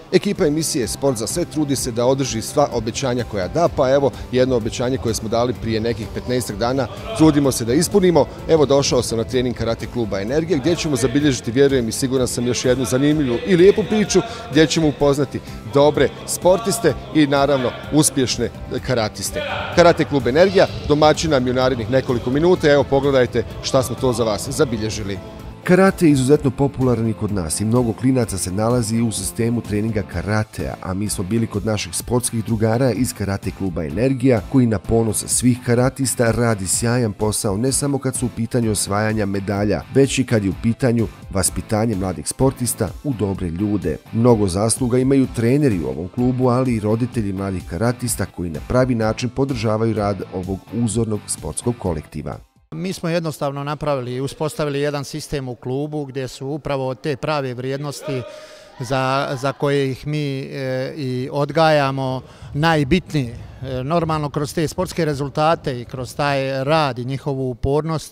Ekipa emisije Sport za sve trudi se da održi sva obećanja koja da, pa evo jedno obećanje koje smo dali prije nekih 15 dana, trudimo se da ispunimo. Evo došao sam na trening karate kluba Energija gdje ćemo zabilježiti, vjerujem i siguran sam, još jednu zanimljivu i lijepu priču gdje ćemo upoznati dobre sportiste i naravno uspješne karatiste. Karate klub Energija domaćin nam je u narednih nekoliko minuta, evo pogledajte šta smo to za vas zabilježili. Karate je izuzetno popularan i kod nas i mnogo klinaca se nalazi u sistemu treninga karatea, a mi smo bili kod naših sportskih drugara iz Karate kluba Energija, koji na ponos svih karatista radi sjajan posao ne samo kad su u pitanju osvajanja medalja, već i kad je u pitanju vaspitanje mladih sportista u dobre ljude. Mnogo zasluga imaju treneri u ovom klubu, ali i roditelji mladih karatista koji na pravi način podržavaju rad ovog uzornog sportskog kolektiva. Mi smo jednostavno napravili i uspostavili jedan sistem u klubu gdje su upravo te prave vrijednosti za koje ih mi i odgajamo najbitnije. Normalno kroz te sportske rezultate i kroz taj rad i njihovu upornost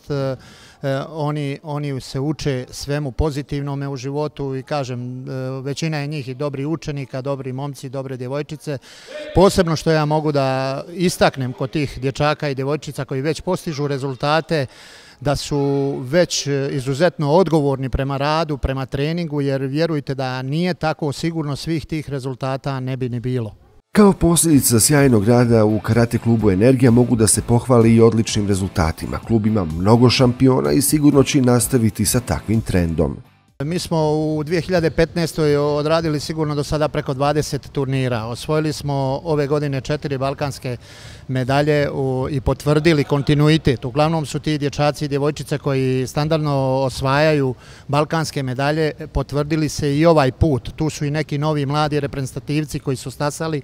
oni se uče svemu pozitivnome u životu i kažem, većina je njih i dobri učenika, dobri momci, dobre djevojčice. Posebno što ja mogu da istaknem kod tih dječaka i djevojčica koji već postižu rezultate, da su već izuzetno odgovorni prema radu, prema treningu, jer vjerujte da nije tako sigurno svih tih rezultata ne bi ni bilo. Kao posljedica sjajnog rada u Karate klubu Energija mogu da se pohvali i odličnim rezultatima. Klub ima mnogo šampiona i sigurno će nastaviti sa takvim trendom. Mi smo u 2015. odradili sigurno do sada preko 20 turnira. Osvojili smo ove godine 4 balkanske medalje i potvrdili kontinuitet. Uglavnom su ti dječaci i djevojčice koji standardno osvajaju balkanske medalje potvrdili se i ovaj put. Tu su i neki novi mladi reprezentativci koji su stasali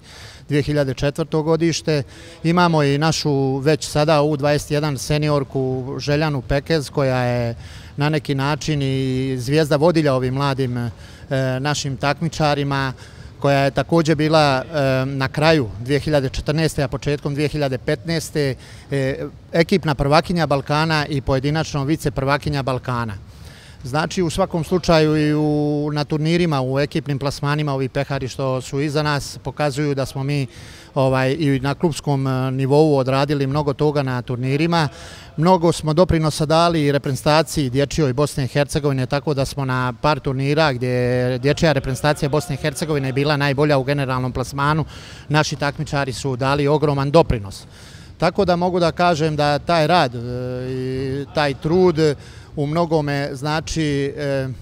2004. godište. Imamo i našu već sada U21 seniorku Željanu Pekez koja je na neki način i zvijezda vodilja ovim mladim našim takmičarima, koja je također bila na kraju 2014. a početkom 2015. ekipna prvakinja Balkana i pojedinačno vice prvakinja Balkana. Znači u svakom slučaju i na turnirima, u ekipnim plasmanima ovi pehari što su iza nas pokazuju da smo mi i na klubskom nivou odradili mnogo toga na turnirima. Mnogo smo doprinosa dali i reprezentaciji dječjoj Bosne i Hercegovine, tako da smo na par turnira gdje je dječja reprezentacija Bosne i Hercegovine bila najbolja u generalnom plasmanu, naši takmičari su dali ogroman doprinos. Tako da mogu da kažem da taj rad i taj trud u mnogome znači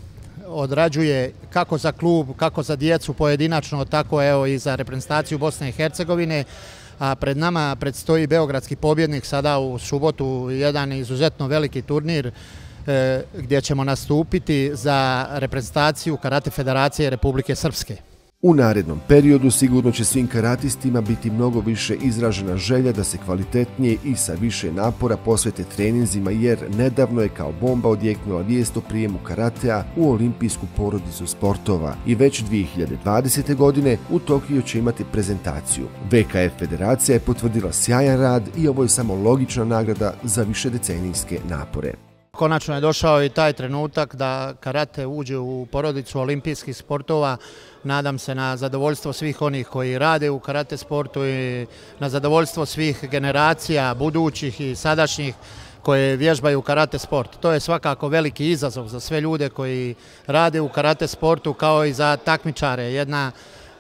odrađuje kako za klub, kako za djecu pojedinačno, tako evo i za reprezentaciju Bosne i Hercegovine. A pred nama predstoji beogradski pobjednik sada u subotu, jedan izuzetno veliki turnir gdje ćemo nastupiti za reprezentaciju Karate Federacije Republike Srpske. U narednom periodu sigurno će svim karatistima biti mnogo više izražena želja da se kvalitetnije i sa više napora posvete treninzima, jer nedavno je kao bomba odjeknula vijest o prijemu karatea u olimpijsku porodicu sportova i već 2020. godine u Tokiju će imati prezentaciju. VKF Federacija je potvrdila sjajan rad i ovo je samo logična nagrada za višedecenijske napore. Konačno je došao i taj trenutak da karate uđe u porodicu olimpijskih sportova. Nadam se na zadovoljstvo svih onih koji rade u karate sportu i na zadovoljstvo svih generacija, budućih i sadašnjih, koje vježbaju karate sport. To je svakako veliki izazov za sve ljude koji rade u karate sportu, kao i za takmičare. Jedna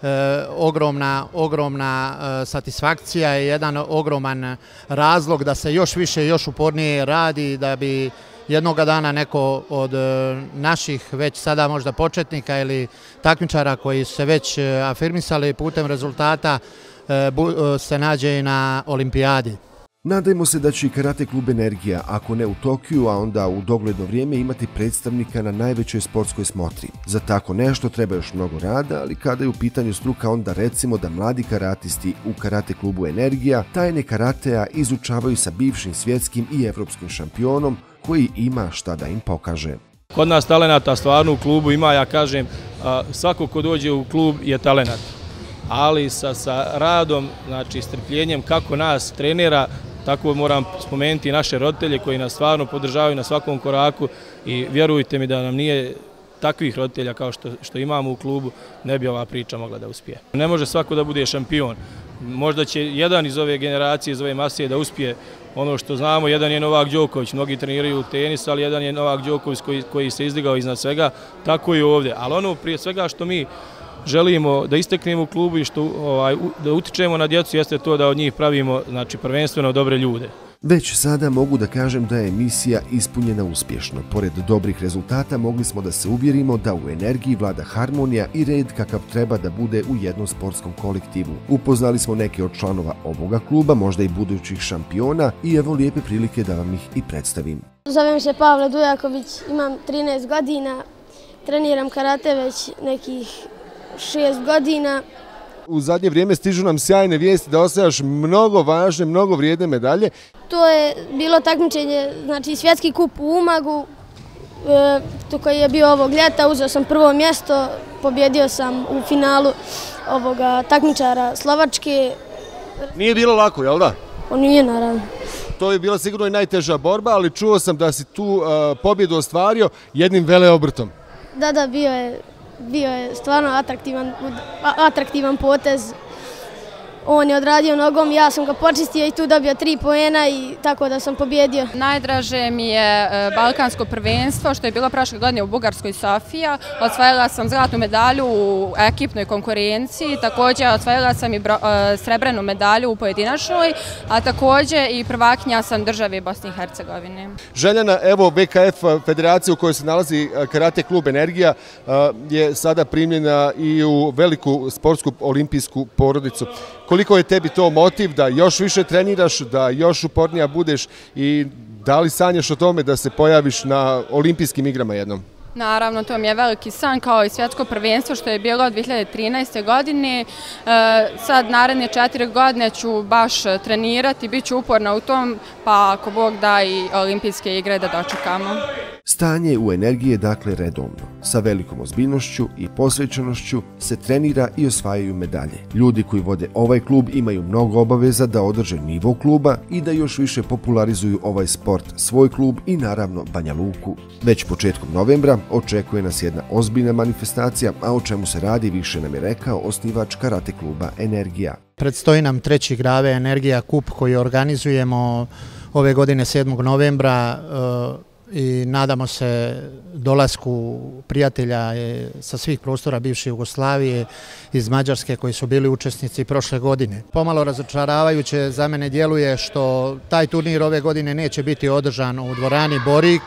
ogromna satisfakcija i jedan ogroman razlog da se još više, još upornije radi, da bi jednoga dana neko od naših već sada možda početnika ili takmičara koji su se već afirmisali putem rezultata se nađe i na olimpijadi. Nadajmo se da će i Karate klub Energija, ako ne u Tokiju, a onda u dogledno vrijeme, imati predstavnika na najvećoj sportskoj smotri. Za tako nešto treba još mnogo rada, ali kada je u pitanju struka, onda recimo da mladi karatisti u Karate klubu Energija tajne karatea izučavaju sa bivšim svjetskim i evropskim šampionom koji ima šta da im pokaže. Kod nas talenata stvarno u klubu ima, ja kažem, svako ko dođe u klub je talenat. Ali sa radom, znači strpljenjem kako nas trenera, tako moram spomenuti naše roditelje koji nas stvarno podržavaju na svakom koraku i vjerujte mi da nam nije takvih roditelja kao što imamo u klubu, ne bi ova priča mogla da uspije. Ne može svako da bude šampion. Možda će jedan iz ove generacije, iz ove masije da uspije. Ono što znamo, jedan je Novak Đoković, mnogi treniraju tenis, ali jedan je Novak Đoković koji se izdigao iznad svega, tako i ovdje. Ali ono prije svega što mi želimo da isteknemo u klubu i da utičemo na djecu jeste to da od njih pravimo, znači, prvenstveno dobre ljude. Već sada mogu da kažem da je misija ispunjena uspješno. Pored dobrih rezultata mogli smo da se uvjerimo da u Energiji vlada harmonija i red kakav treba da bude u jednom sportskom kolektivu. Upoznali smo neke od članova ovoga kluba, možda i budućih šampiona, i evo lijepe prilike da vam ih i predstavim. Zovem se Pavle Dujaković, imam 13 godina, treniram karate već nekih 6 godina. U zadnje vrijeme stižu nam sjajne vijesti da osvajaš mnogo važne, mnogo vrijedne medalje. To je bilo takmičenje, znači svjetski kup u Umagu, koji je bio ovog ljeta, uzeo sam prvo mjesto, pobjedio sam u finalu ovoga takmičara Slovačke. Nije bilo lako, jel da? Nije, naravno. To je bila sigurno i najteža borba, ali čuo sam da si tu pobjedu ostvario jednim veleobrtom. Da, bio je stvarno atraktivan potez. On je odradio nogom, ja sam ga počistio i tu dobio 3 poena i tako da sam pobjedio. Najdraže mi je balkansko prvenstvo što je bilo prošle godine u Bugarskoj Sofija. Osvojila sam zlatnu medalju u ekipnoj konkurenciji, također osvojila sam i srebrnu medalju u pojedinačnoj, a također i prvakinja sam države Bosne i Hercegovine. Željana, evo VKF federacija u kojoj se nalazi karate klub Energija je sada primljena i u veliku sportsku olimpijsku porodicu. Koliko je tebi to motiv da još više treniraš, da još upornija budeš i da li sanjaš o tome da se pojaviš na olimpijskim igrama jednom? Naravno, to mi je veliki san kao i svjetsko prvenstvo što je bilo 2013. godine. Sad naredne 4 godine ću baš trenirati, bit ću uporna u tom, pa ako Bog da i olimpijske igre da dočekamo. Stanje u Energiji je dakle redovno. Sa velikom ozbiljnošću i posvećenošću se trenira i osvajaju medalje. Ljudi koji vode ovaj klub imaju mnogo obaveza da održe nivo kluba i da još više popularizuju ovaj sport, svoj klub i naravno Banja Luku. Već početkom novembra očekuje nas jedna ozbiljna manifestacija, a o čemu se radi više nam je rekao osnivač karate kluba Energija. Predstoji nam 3. Grave Energija kup koji organizujemo ove godine 7. novembra i nadamo se dolasku prijatelja sa svih prostora bivše Jugoslavije, iz Mađarske koji su bili učesnici prošle godine. Pomalo razočaravajuće za mene djeluje što taj turnir ove godine neće biti održan u dvorani Borik,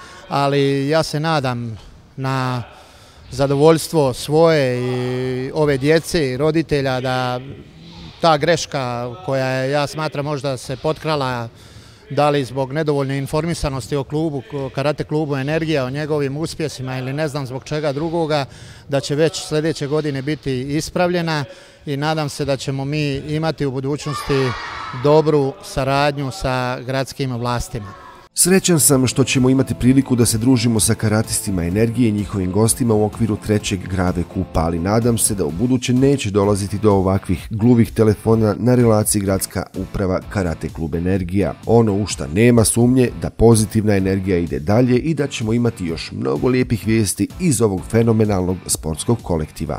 ali ja se nadam na zadovoljstvo svoje i ove djece i roditelja da ta greška koja je, ja smatram, možda se potkrala, da li zbog nedovoljne informisanosti o klubu, karate klubu Energija, o njegovim uspjesima ili ne znam zbog čega drugoga, da će već sljedeće godine biti ispravljena i nadam se da ćemo mi imati u budućnosti dobru saradnju sa gradskim vlastima. Srećan sam što ćemo imati priliku da se družimo sa karatistima Energije i njihovim gostima u okviru 3. Grave kupa, ali nadam se da u buduće neće dolaziti do ovakvih gluvih telefona na relaciji gradska uprava Karate klub Energija. Ono u šta nema sumnje da pozitivna energija ide dalje i da ćemo imati još mnogo lijepih vijesti iz ovog fenomenalnog sportskog kolektiva.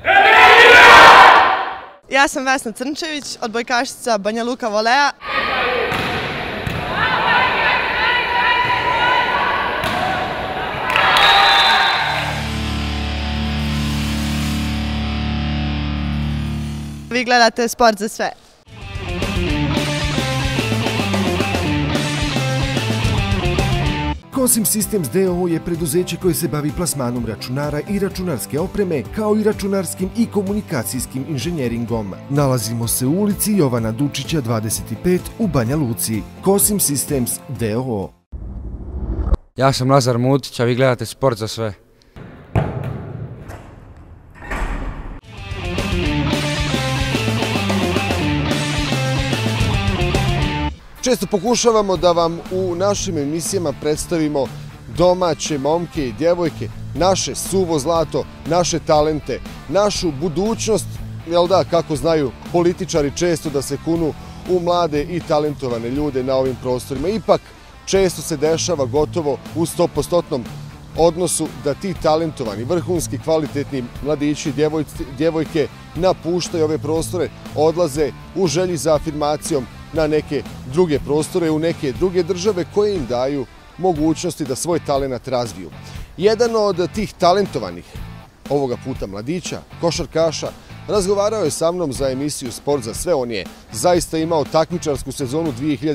Ja sam Vesna Crnčević, odbojkašica Banja Luka Volea. Vi gledate Sport za sve. Kosim Systems DOO je preduzeće koje se bavi plasmanom računara i računarske opreme, kao i računarskim i komunikacijskim inženjeringom. Nalazimo se u ulici Jovana Dučića 25 u Banja Luci. Kosim Systems DOO. Ja sam Lazar Mutić, a vi gledate Sport za sve. Često pokušavamo da vam u našim emisijama predstavimo domaće momke i djevojke, naše suvo zlato, naše talente, našu budućnost, jel da, kako znaju političari često da se kunu u mlade i talentovane ljude na ovim prostorima. Ipak često se dešava gotovo u 100% odnosu da ti talentovani, vrhunski, kvalitetni mladići, djevojke napuštaju ove prostore, odlaze u želji za afirmacijom na neke druge prostore, u neke druge države koje im daju mogućnosti da svoj talenat razviju. Jedan od tih talentovanih, ovoga puta mladića, košarkaša, razgovarao je sa mnom za emisiju Sport za sve. On je zaista imao takmičarsku sezonu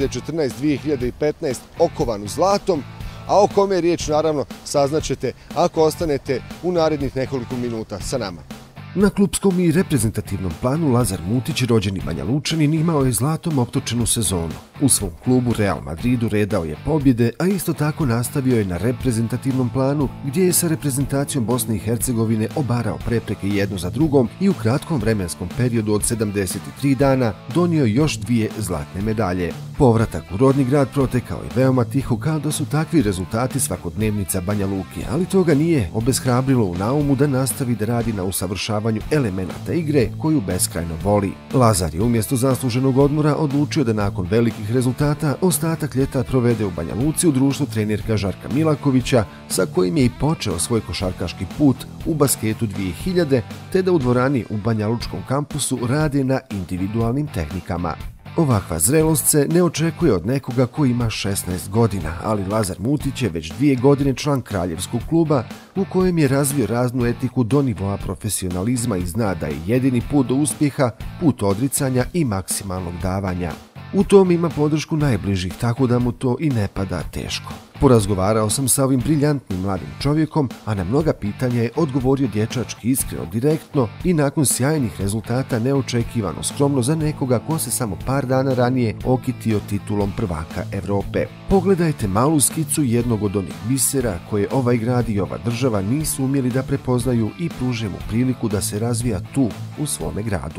2014-2015 okovanu zlatom, a o kome je riječ naravno saznaćete ako ostanete u narednih nekoliko minuta sa nama. Na klupskom i reprezentativnom planu Lazar Mutić, rođeni Banja Lučanin, imao je zlatom optočenu sezonu. U svom klubu Real Madridu redao je pobjede, a isto tako nastavio je na reprezentativnom planu gdje je sa reprezentacijom Bosne i Hercegovine obarao prepreke jednu za drugom i u kratkom vremenskom periodu od 73 dana donio još 2 zlatne medalje. Povratak u rodni grad protekao je veoma tiho, kao da su takvi rezultati svakodnevnica Banja Luke, ali to ga nije obeshrabrilo u naumu da nastavi da radi na usavršavanju elemenata igre koju beskrajno voli. Lazar je umjesto zasluženog odmora odlučio da nakon velikih rezultata ostatak ljeta provede u Banja Luci u društvu trenerka Žarka Milakovića, sa kojim je i počeo svoj košarkaški put u basketu 2000, te da u dvorani u Banja Lučkom kampusu rade na individualnim tehnikama. Ovakva zrelost se ne očekuje od nekoga koji ima 16 godina, ali Lazar Mutić je već 2 godine član kraljevskog kluba u kojem je razvio raznu etiku do nivoa profesionalizma i zna da je jedini put do uspjeha put odricanja i maksimalnog davanja. U tom ima podršku najbližih, tako da mu to i ne pada teško. Porazgovarao sam sa ovim briljantnim mladim čovjekom, a na mnoga pitanja je odgovorio dječački, iskreno, direktno i nakon sjajnih rezultata neočekivano skromno za nekoga ko se samo par dana ranije okitio titulom prvaka Evrope. Pogledajte malu skicu jednog od onih bisera koje ovaj grad i ova država nisu umjeli da prepoznaju i pruže mu priliku da se razvija tu, u svome gradu.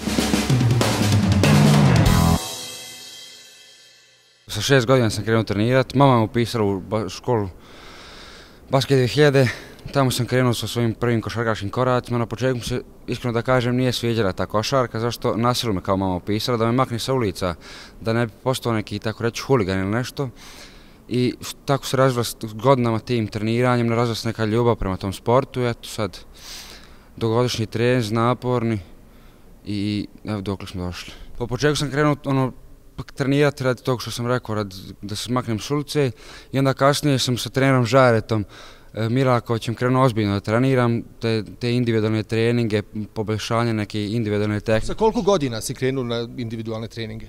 Sa 6 godina sam krenuo trenirati, mama me upisala u školu Basket 2000, tamo sam krenuo sa svojim prvim košarkaškim koracima. Na početku se, iskreno da kažem, nije sviđala ta košarka, zašto na silu me kao mama upisala, da me makne sa ulica, da ne bi postao neki, tako reći, huligan ili nešto. I tako se razvila s godinama tim treniranjem, razvila se neka ljubav prema tom sportu i eto sad dugogodišnji trening, naporni i evo dokle smo došli. Po početku sam krenuo trenirati radi toga što sam rekao, da se maknem s ulice i onda kasnije sam sa trenerom Žaretom Milakovićem krenuo ozbiljno da treniram te individualne treninge, poboljšanje neke individualne tehnike. Sa koliko godina si krenuo na individualne treninge?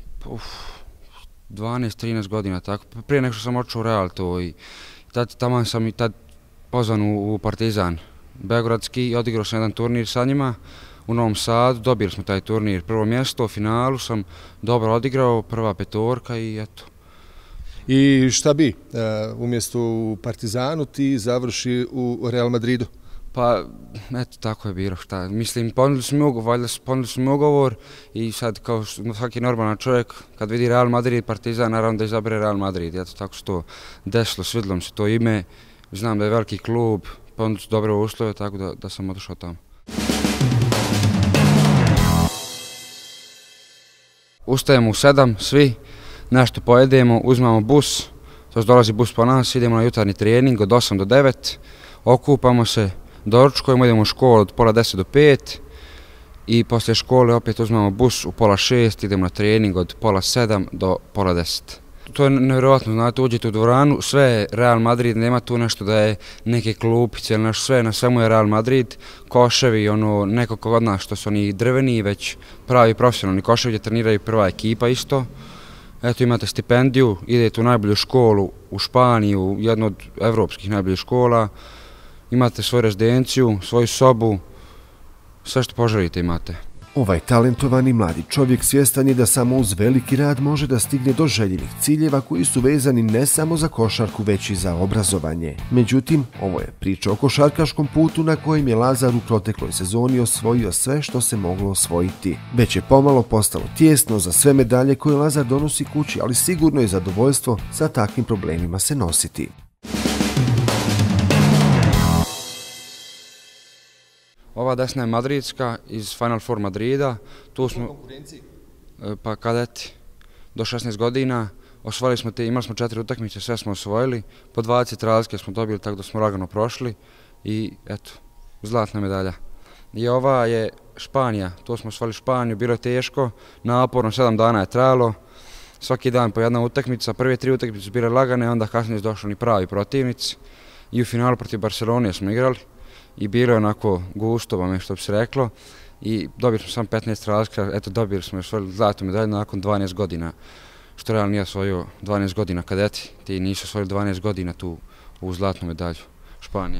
12-13 godina, tako. Prije nego što sam otišao u Real to i tamo sam i tad pozvan u Partizan Beogradski i odigrao sam jedan turnir sa njima u Novom Sadu, dobili smo taj turnir, prvo mjesto, u finalu sam dobro odigrao, prva petorka i eto. I šta bi, umjesto u Partizanu ti završi u Real Madridu? Pa, eto, tako je bilo, šta. Mislim, ponudili su mi ugovor i sad kao svaki normalan čovjek, kad vidi Real Madrid i Partizan, naravno da izabere Real Madrid. Eto, tako se to desilo, svidjelo mi se to ime, znam da je veliki klub, ponudili su dobre uslove, tako da sam otišao tamo. Ustajemo u 7, svi, nešto pojedemo, uzmemo bus, to dolazi bus po nas, idemo na jutarnji trening od 8 do 9, okupamo se, doručkujemo, idemo u školu od pola 10 do 5 i poslije škole opet uzmemo bus u pola 6, idemo na trening od pola 7 do pola 10. To je nevjerojatno, znate, uđete u dvoranu, sve je Real Madrid, nema tu nešto da je neke klupice ili nešto, sve, na svemu je Real Madrid, koševi, neko kod nas što su oni drveni, već pravi profesionalni koševi gdje treniraju prva ekipa isto. Eto, imate stipendiju, idete u najbolju školu u Španiju, jednu od evropskih najboljih škola, imate svoju rezidenciju, svoju sobu, sve što poželite imate. Ovaj talentovani mladi čovjek svjestan je da samo uz veliki rad može da stigne do željenih ciljeva koji su vezani ne samo za košarku, već i za obrazovanje. Međutim, ovo je priča o košarkaškom putu na kojem je Lazar u protekloj sezoni osvojio sve što se moglo osvojiti. Već je pomalo postalo tijesno za sve medalje koje Lazar donosi kući, ali sigurno je zadovoljstvo sa takvim problemima se nositi. Ova desna je madridska iz Final Four Madrida, tu smo, pa kadeti, do 16 godina, osvojili smo imali smo 4 utakmice, sve smo osvojili, po 20 razlike smo dobili, tako da smo lagano prošli i eto, zlatna medalja. I ova je Španija, to smo osvojili Španiju, bilo je teško, naporno, 7 dana je trajalo, svaki dan po jedna utakmica, prve 3 utakmice su bile lagane, onda kasnije su došli ni pravi protivnici i u finalu protiv Barcelone smo igrali i bilo je onako gusto, što bi se reklo, i dobili smo samo 15 razlika, eto dobili smo osvojili zlatnu medalju nakon 12 godina, što realno nije osvojio 12 godina kadeti, ti nisu osvojili 12 godina tu u zlatnu medalju Španije.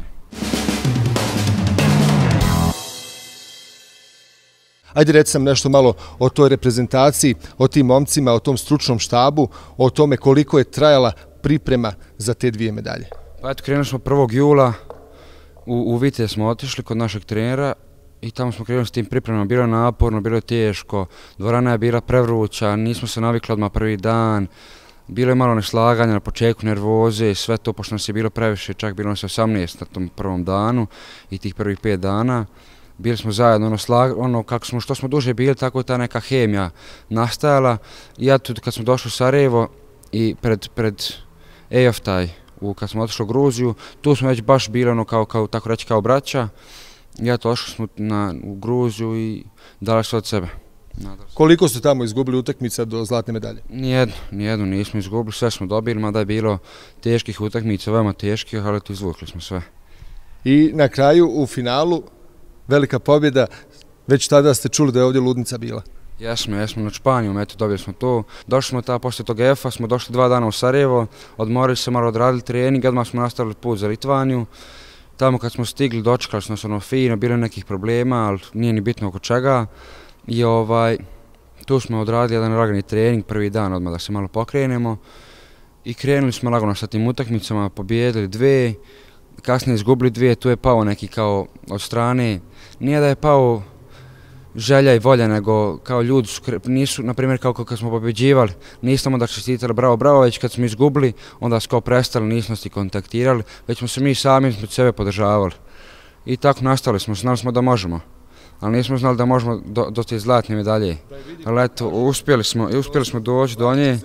Ajde reci sam nešto malo o toj reprezentaciji, o tim momcima, o tom stručnom štabu, o tome koliko je trajala priprema za te 2 medalje. Pa eto, krenuli smo 1. jula, u Vitez smo otišli kod našeg trenera i tamo smo krenuli s tim pripremama, bilo je naporno, bilo je teško, dvorana je bila prevruća, nismo se navikli odmah prvi dan, bilo je malo neslaganja na početku, nervoze i sve to, pošto nas je bilo previše, čak bilo nas 18 na tom prvom danu i tih prvih 5 dana. Bili smo zajedno, što smo duže bili, tako je ta neka hemija nastajala. I ja tu kad smo došli u Sarajevo i pred EOF-taj, kad smo otišli u Gruziju, tu smo već baš bili tako reći kao braća. I ja to ošli smo u Gruziju i dali se od sebe. Koliko ste tamo izgubili utakmica do zlatne medalje? Nijednu nismo izgubili, sve smo dobili, mada je bilo teških utakmica, veoma teških, ali to izvukli smo sve. I na kraju u finalu velika pobjeda, već tada ste čuli da je ovdje ludnica bila. Jesmo nad Španijom, eto dobili smo to. Došli smo poslije tog EF-a, smo došli 2 dana u Sarajevo, odmorili se, malo odradili trening, odmah smo nastavili put za Litvaniju. Tamo kad smo stigli, dočekali smo nas fino, bilo nekih problema, ali nije ni bitno oko čega. I tu smo odradili jedan lagani trening, prvi dan odmah da se malo pokrenemo. I krenuli smo lagano sa tim utakmicama, pobijedili 2. Kasnije izgubili 2, tu je pao neki kao od strane, nije da je pao želja i volja, nego kao ljudi nisu, na primjer kao kad smo pobjeđivali, nismo onda čestitali bravo, već kad smo izgubili, onda smo kao prestali, nismo nas i kontaktirali, već smo se mi sami sebe podržavali. I tako nastavili smo, znali smo da možemo, ali nismo znali da možemo do te zlatne medalje. Ali eto, uspjeli smo doći do nje.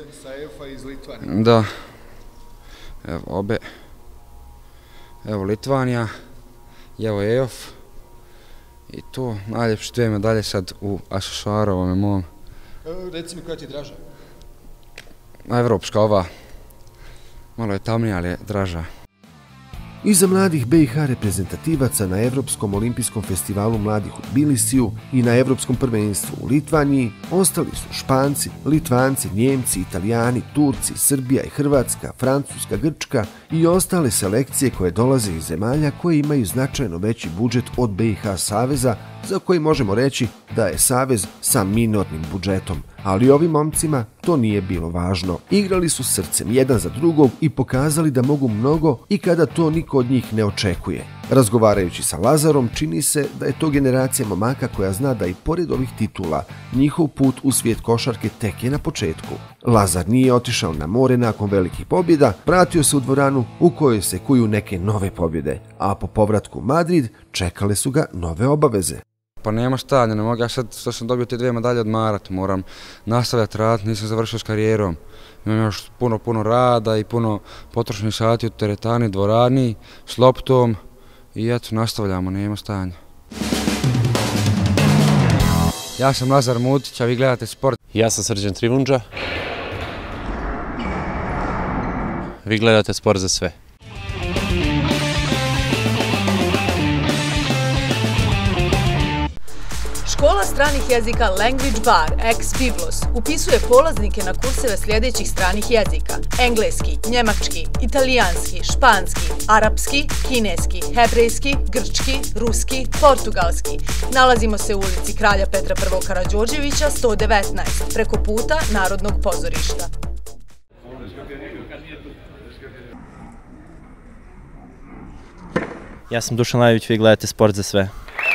Da, evo obe. Evo Litvanija, evo EOF i to najljepše 2 medalje sad u Asošarovome mom. Reci mi koja ti je draža? Evropska ova, malo je tamnija, ali je draža. Iza mladih BiH reprezentativaca na Evropskom olimpijskom festivalu mladih u Tbilisiju i na Evropskom prvenstvu u Litvaniji ostali su Španci, Litvanci, Njemci, Italijani, Turci, Srbija i Hrvatska, Francuska, Grčka i ostale selekcije koje dolaze iz zemalja koje imaju značajno veći budžet od BiH saveza, za koji možemo reći da je savez sa minornim budžetom. Ali ovim momcima to nije bilo važno. Igrali su srcem jedan za drugog i pokazali da mogu mnogo i kada to niko od njih ne očekuje. Razgovarajući sa Lazarom, čini se da je to generacija momaka koja zna da i pored ovih titula njihov put u svijet košarke tek je na početku. Lazar nije otišao na more nakon velikih pobjeda, vratio se u dvoranu u kojoj se kuju neke nove pobjede, a po povratku u Madrid čekale su ga nove obaveze. Pa nema stanja, ne mogu ja sad što sam dobio te 2 medalje odmarati, moram nastavljati raditi, nisam završio s karijerom. Imam još puno rada i puno potrošenih sati u teretani, dvorani, s loptom i eto, nastavljamo, nema stanja. Ja sam Lazar Mutić, a vi gledate Sport. Ja sam Srđan Trivundža. Vi gledate Sport za sve. Škola stranih jezika Language Bar ex Biblos upisuje polaznike na kurseve sljedećih stranih jezika: engleski, njemački, italijanski, španski, arapski, kineski, hebrejski, grčki, ruski, portugalski. Nalazimo se u ulici Kralja Petra I. Karađorđevića 119, preko puta Narodnog pozorišta. Ja sam Dušan Lajović, vi gledate Sport za sve.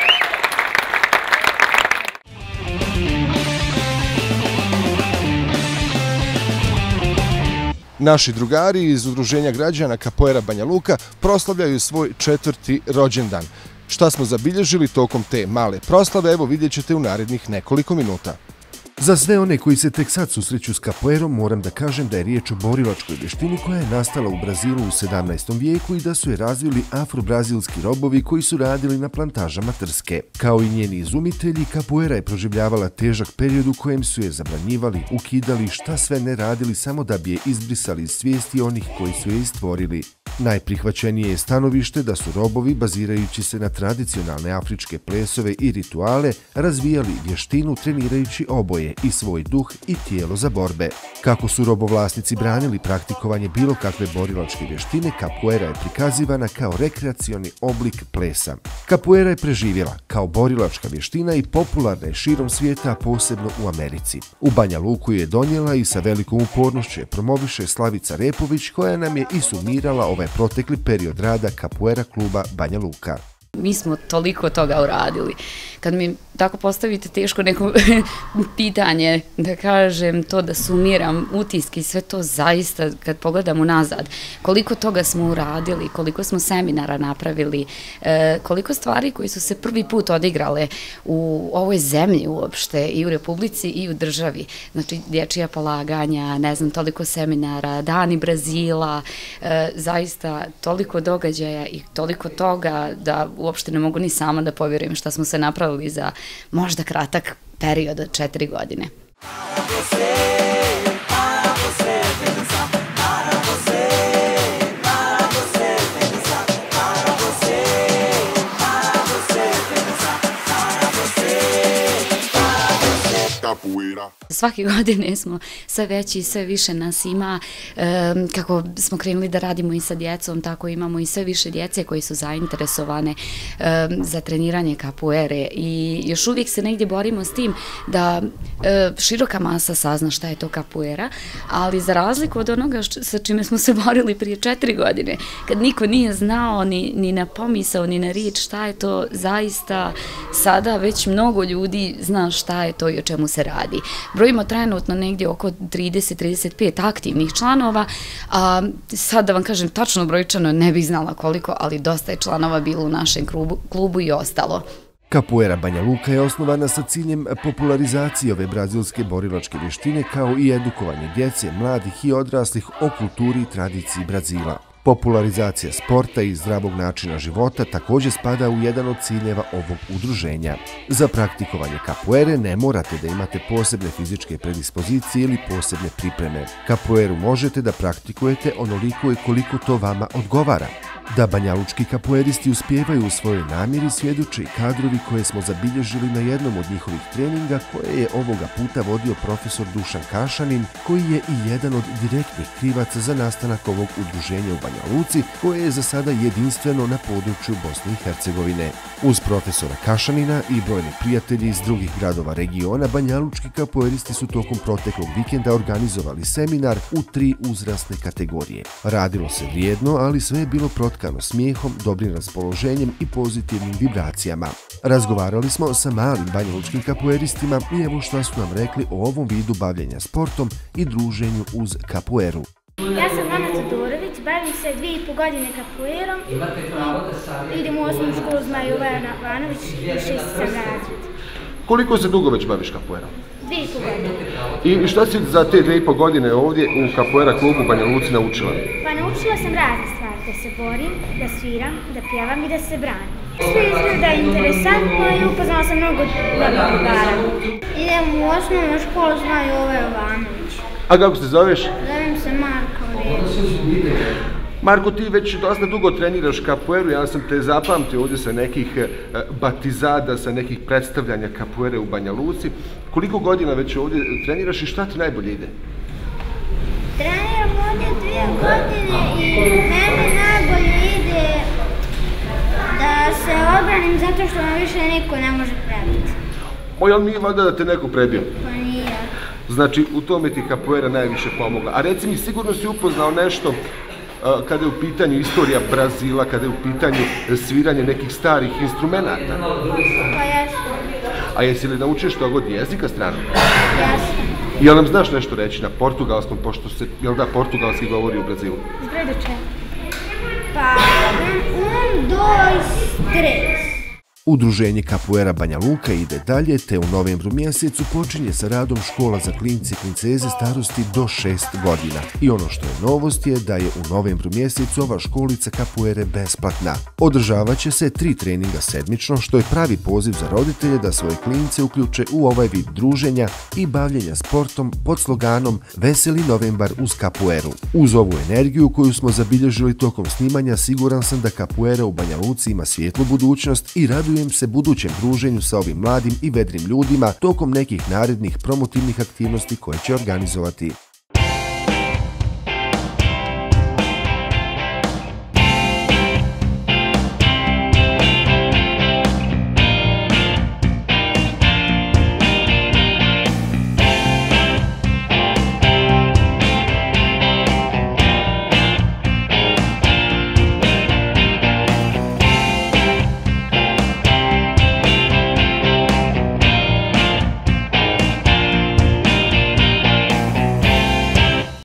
Naši drugari iz Udruženja građana Capoeira Banja Luka proslavljaju svoj 4. rođendan. Šta smo zabilježili tokom te male proslave, evo vidjet ćete u narednih nekoliko minuta. Za sve one koji se tek sad susreću s kapoerom, moram da kažem da je riječ o borilačkoj vještini koja je nastala u Brazilu u 17. vijeku i da su je razvili afro-brazilski robovi koji su radili na plantažama trske. Kao i njeni izumitelji, kapoera je proživljavala težak period u kojem su je zabranjivali, ukidali, šta sve ne radili samo da bi je izbrisali iz svijesti onih koji su je stvorili. Najprihvaćenije je stanovište da su robovi, bazirajući se na tradicionalne afričke plesove i rituale, razvijali vještinu trenirajući oboje i svoj duh i tijelo za borbe. Kako su robovlasnici branili praktikovanje bilo kakve borilačke vještine, kapoera je prikazivana kao rekreacioni oblik plesa. Kapoera je preživjela kao borilačka vještina i popularna je širom svijeta, a posebno u Americi. U Banja Luku je donijela i sa velikom upornošću je promoviše Slavica Repović, koja nam je i sumirala ovaj protekli period rada kapoera kluba Banja Luka. Mi smo toliko toga uradili. Kad mi tako postavite teško neko pitanje, da kažem to, da sumiram utiske i sve to, zaista kad pogledam unazad, koliko toga smo uradili, koliko smo seminara napravili, koliko stvari koji su se prvi put odigrale u ovoj zemlji uopšte, i u Republici i u državi. Znači, dječja polaganja, ne znam, toliko seminara, dani Brazila, zaista toliko događaja i toliko toga da uopšte ne mogu ni sama da povjerujem šta smo se napravili za možda kratak period od 4 godine. Svake godine smo sve veći i sve više nas ima. Kako smo krenuli da radimo i sa djecom, tako imamo i sve više djece koji su zainteresovane za treniranje kapoere i još uvijek se negdje borimo s tim da široka masa sazna šta je to kapoera, ali za razliku od onoga sa čime smo se borili prije 4 godine, kad niko nije znao ni na pomisao, ni na riječ šta je to, zaista sada već mnogo ljudi zna šta je to i o čemu se radi. Brojimo trenutno negdje oko 30-35 aktivnih članova, a sad da vam kažem tačno brojčano ne bih znala koliko, ali dosta je članova bilo u našem klubu i ostalo. Kapoera Banja Luka je osnovana sa ciljem popularizacije ove brazilske borilačke vještine kao i edukovanje djece, mladih i odraslih o kulturi i tradiciji Brazila. Popularizacija sporta i zdravog načina života također spada u jedan od ciljeva ovog udruženja. Za praktikovanje kapoere ne morate da imate posebne fizičke predispozicije ili posebne pripreme. Kapoeru možete da praktikujete onoliko i koliko to vama odgovara. Da banjalučki kapoeristi uspijevaju u svojoj namjeri svjedoče i kadrovi koje smo zabilježili na jednom od njihovih treninga koje je ovoga puta vodio profesor Dušan Kašanin, koji je i jedan od direktnih krivaca za nastanak ovog udruženja u Banja Luci, koje je za sada jedinstveno na području Bosne i Hercegovine. Uz profesora Kašanina i brojni prijatelji iz drugih gradova regiona, banjalučki kapoeristi su tokom proteklog vikenda organizovali seminar u 3 uzrasne kategorije. Radilo se vrijedno, ali sve je bilo protkano smijehom, dobrim raspoloženjem i pozitivnim vibracijama. Razgovarali smo sa malim banjalučkim kapoeristima i evo šta su nam rekli o ovom vidu bavljenja sportom i druženju uz kapoeru. Ja sam Ana Todorović, bavim se 2,5 godine kapoerom i idem u osnovnu školu Zmaj Jovana Vanović u 6. razred. Koliko se dugo već baviš kapoerom? 2,5 godine. I šta si za te 2,5 godine ovdje u kapoera klubu Banja Luci naučila? Pa naučila sam razne stvari, da se borim, da sviram, da pjevam i da se branim. Sve izgleda interesantno i upoznala sam mnogo dobrih drugara. Idem u osnovnu školu Zmaj Jovanović. A kako se zoveš? Zovem se Marko Rević. Marko, ti već dosta dugo treniraš kapoeru, ja sam te zapamtio ovdje sa nekih batizada, sa nekih predstavljanja kapoere u Banja Luci. Koliko godina već ovdje treniraš i šta ti najbolje ide? Treniram ovdje 2 godine i meni najbolje ide da se obranim zato što me više niko ne može prebiti. Jel nije valjda da te neko prebio? Pa nije. Znači, u tome ti kapoera najviše pomogla. A reci mi, sigurno si upoznao nešto kada je u pitanju istorija Brazila, kada je u pitanju sviranje nekih starih instrumenata? Pa jesam. A jesi li naučio što god jezika strano? Jesam. Jel nam znaš nešto reći na portugalskom, pošto se, jel da, portugalski govori u Brazilu? Zbredoče. Pa, 1, 2, 3. Udruženje Capoeira Banja Luka ide dalje, te u novembru mjesecu počinje sa radom škola za klince i klinceze starosti do 6 godina. I ono što je novost je da je u novembru mjesecu ova školica Capoeire besplatna. Održavat će se 3 treninga sedmično, što je pravi poziv za roditelje da svoje klince uključe u ovaj vid druženja i bavljenja sportom pod sloganom Veseli novembar uz Capoeiru. Uz ovu energiju koju smo zabilježili tokom snimanja, siguran sam da Capoeira u Banja Luci ima svijetlu budućnost i radujem se budućem druženju sa ovim mladim i vedrim ljudima tokom nekih narednih promotivnih aktivnosti koje će organizovati.